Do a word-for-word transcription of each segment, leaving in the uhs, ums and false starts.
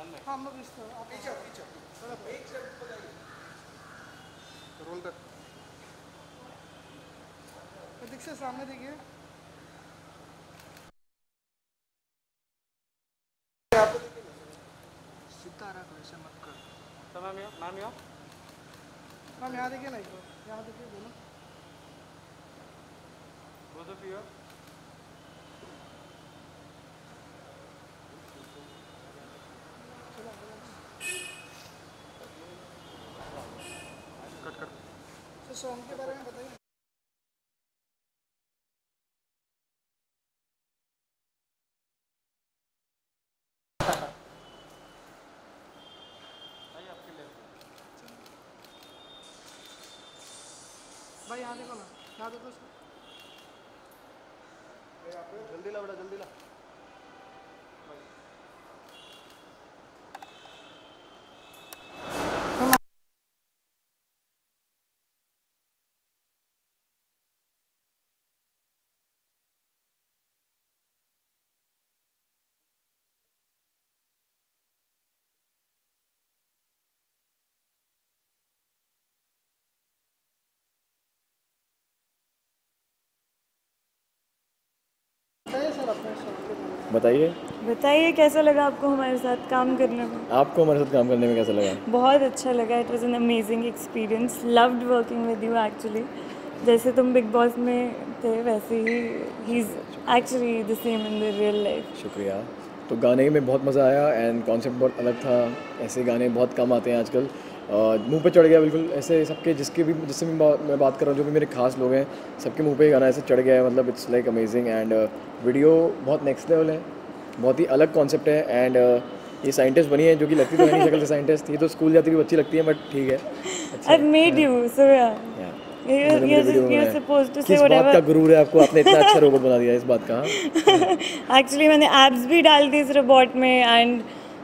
हाँ हम लोग इस तरह पीछे पीछे एक से ऊपर जाइए रोल कर प्रतीक से सामने देखिए सितारा को ऐसे मत कर तो मैम यहाँ मैम यहाँ मैम यहाँ देखिए ना एक बार यहाँ देखिए बोलो बोलो पियो कट कर तो सॉन्ग के बारे में बताइए भाई यहाँ देखो ना यहाँ देखो जल्दी ला बेटा जल्दी ला बताइए बताइए कैसा लगा आपको हमारे साथ काम करने में? आपको हमारे साथ काम करने में कैसा लगा? बहुत अच्छा लगा. It was an amazing experience. Loved working with you actually. जैसे तुम बिग बॉस में थे वैसे ही ही is actually the same in the real life. शुक्रिया. तो गाने में बहुत मज़ा आया एंड कॉन्सेप्ट बहुत अलग था. ऐसे गाने बहुत कम आते हैं आजकल. मुंह पे चढ़ गया बिल्कुल ऐसे सबके जिसके भी जिससे भी मैं बात कर रहा हूँ जो भी मेरे खास लोग हैं सबके मुंह पे ही गाना ऐसे चढ़ गया है. मतलब it's like amazing and video बहुत नेक्स्ट लेवल है. बहुत ही अलग कॉन्सेप्ट है एंड ये साइंटिस्ट बनी है जो कि लगती तो है नहीं शक्ल से साइंटिस्ट. ये तो स्कूल जाती हुई बच्ची लगती है बट ठीक है. I've made you so yeah. You're, you're, you're supposed to say किस whatever. बात का गुरूर है आपको? आपने इतना अच्छा रोबोट बना दिया इस बात का. Actually मैंने एब्स भी डाल दी इस रोबोट में एंड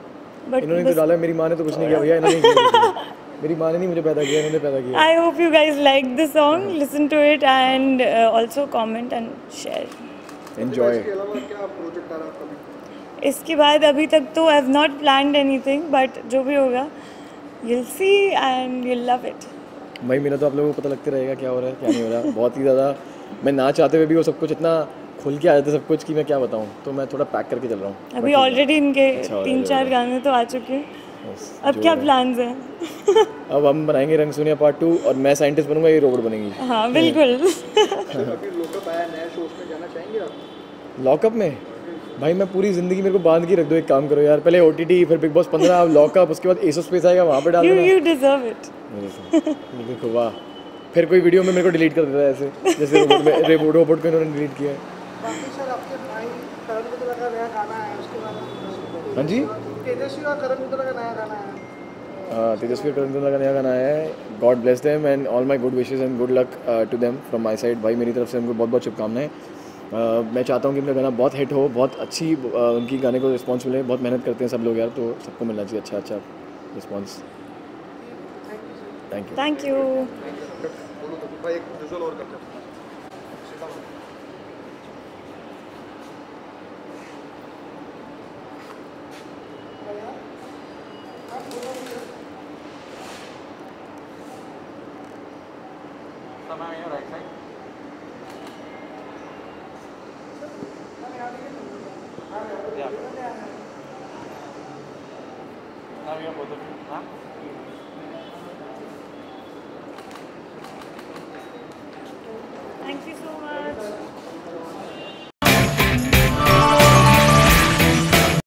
बट इन्होंने तो डाला. मेरी माँ ने तो कुछ नहीं किया भैया. इन्होंने नहीं किया. मेरी माँ ने नहीं मुझे पैदा किया. इन्होंने पैदा किया. I hope you guys like the song. Listen to it and uh, also comment and share. Enjoy. इसके अलावा क्या प्रोजेक्ट आ रहा है कभी? इसके बाद अभी तक तो I have not planned anything but जो भी होगा you'll see and you'll love it. भाई मेरा तो आप लोगों को पता लगते रहेगा क्या हो रहा है क्या नहीं हो रहा. बहुत ही ज़्यादा मैं ना चाहते हुए भी वो सब कुछ इतना खुल के आ जाता है सब कुछ कि मैं क्या बताऊँ. तो मैं थोड़ा पैक करके चल रहा हूँ. अभी ऑलरेडी इनके तीन चार गाने तो आ चुके हैं. अब क्या प्लान्स हैं? अब हम बनाएंगे रंग सुनिया पार्ट टू और मैं साइंटिस्ट बनूंगा ये रोबोट बनेगी. हाँ बिल्कुल. अभी लॉकअप आया नया शो उसमें जाना चाहेंगे आप? लॉकअप में भाई मैं पूरी जिंदगी मेरे को बांध के रख दो. एक काम करो यार पहले ओटीटी फिर बिग बॉस पंद्रह लॉकअप उसके बाद एसो स्पेस आएगा वहाँ पे डाल देना. You deserve it. देखो वाह. फिर कोई वीडियो में मेरे को डिलीट कर देता है ऐसे जैसे रोबोट में रोबोट रोबोट को इन्होंने डिलीट किया है. बाकी सर आपके भाई करण मित्तल का नया गाना है उसके बाद. हाँ जी तेजस्वी और करण मित्तल का नया गाना है. हाँ तेजस्वी और करण मित्तल का नया गाना है. God bless them and all my good wishes and good luck to them from my side. भाई मेरी तरफ से उनको बहुत बहुत शुभकामनाएं. Uh, मैं चाहता हूँ कि उनका गाना बहुत हिट हो. बहुत अच्छी uh, उनकी गाने को रिस्पांस मिले. बहुत मेहनत करते हैं सब लोग यार तो सबको मिलना चाहिए अच्छा अच्छा response. Thank you. Thank you. बोलो तो भाई एक विजुअल और करते हैं. समय है right side. Now we are both of you. Huh? Thank you so